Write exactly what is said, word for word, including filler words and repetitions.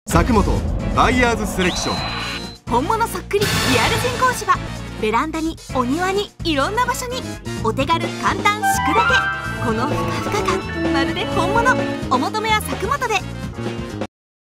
佐久本バイヤーズセレクション。 本物そっくりリアル人工芝。ベランダにお庭にいろんな場所にお手軽簡単敷くだけ。このふかふか感まるで本物。お求めは佐久本